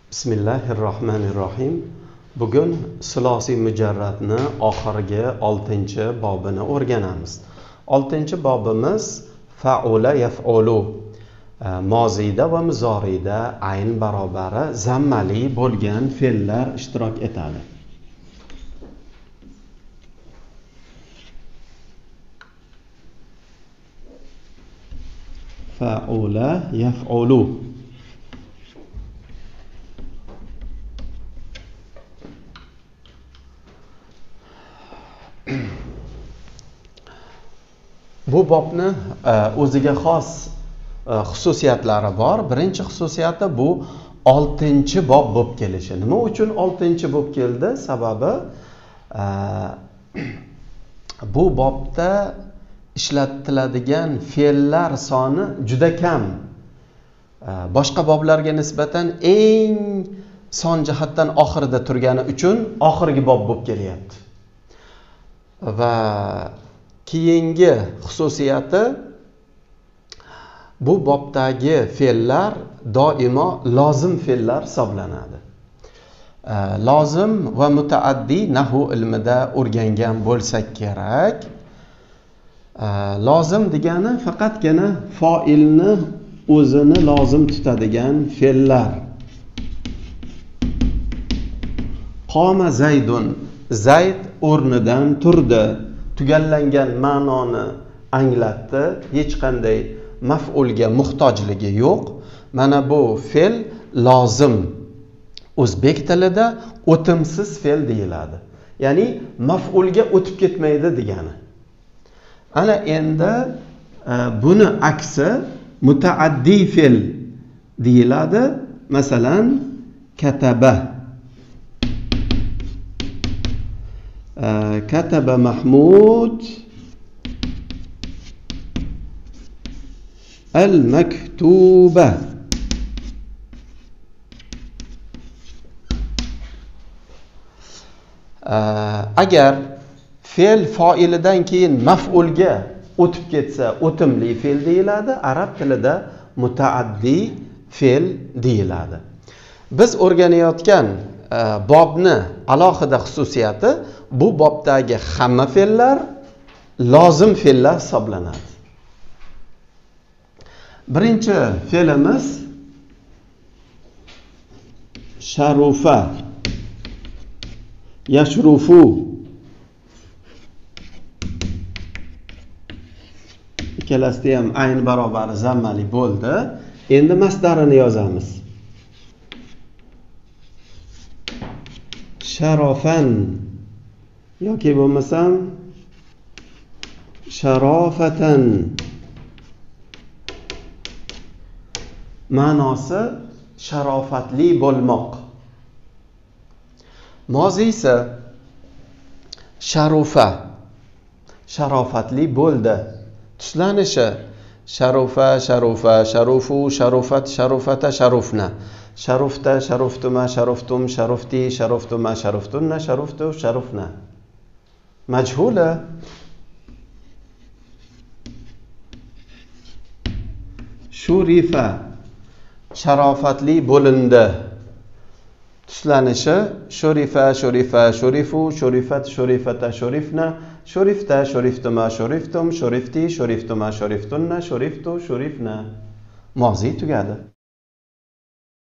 Bismillahirrohmanirrohim. Bugun sulosiy mujarradni oxirgi 6-bobini o'rganamiz. 6-bobimiz faula yaf'ulu. Moziyda va muzoriyda ayn barobari zammali bo'lgan fe'llar ishtirok etadi. Faula yaf'ulu. Bu bobni o'ziga xos xususiyatlari bor. Birinchi xususiyati bu 6-bob bo'lib kelishi. Nima uchun 6-bo'lib keldi? Sababi bu bobda ishlatiladigan fe'llar soni juda kam. Boshqa boblarga nisbatan eng son jihatdan oxirida turgani uchun oxirgi bob bo'lib kelyapti. Va keyingi xususiyati bu bobdagi fe'llar doimo lozim fe'llar hisoblanadi. Lozim va mutaaddi nahvu ilmida o'rgangan bo'lsak kerak. Lozim degani faqatgina fa'ilni o'zini lozim tutadigan fe'llar. Qoma zaydun, zayd o'rnidan turdi. Tugallangan ma'noni anglatdi. Hech qanday maf'ulga muhtojligi yo'q. Mana bu fe'l lozim. O'zbek tilida o'timsiz fe'l deyiladi. Ya'ni maf'ulga o'tib ketmaydi degani. Ana endi buni aksi mutaaddi fe'l deyiladi. Masalan, kataba. Kataba Mahmud al-maktuba. Agar fe'l fa'ilidan keyin maf'ulga o'tib ketsa, o'timli fe'l deyiladi. Arab tilida mutaaddi fe'l deyiladi. Biz o'rganayotgan bobni alohida xususiyati bu bobdagi hamma fe'llar lozim fe'llar hisoblanadi. Birinchi fe'limiz sharufa, yashrufu. Ikkalasida ham ayn barobari zammali bo'ldi. Endi masdarini yozamiz. Sharofan yoki bo'lmasam sharofatan. Ma'nosi sharofatli bo'lmoq. Moziysi sharufa, sharofatli bo'ldi. Tuslanishi sharufa, sharufa, sharufu, sharufat, sharufata, sharufna. Sharufta, sharuftuma, sharuftum, sharufti, sharuftuma, sharuftunna, sharuftu, sharufna. Majhula. Shurifa, sharofatli bo'lindi. Tuslanishi shurifa, shurifa, shurifu, shurifat, shurifata, shurifna, shurifta, shuriftuma, shuriftum, shurifti, shuriftuma, shuriftunna, shuriftu, shurifna. Moziy tugadi.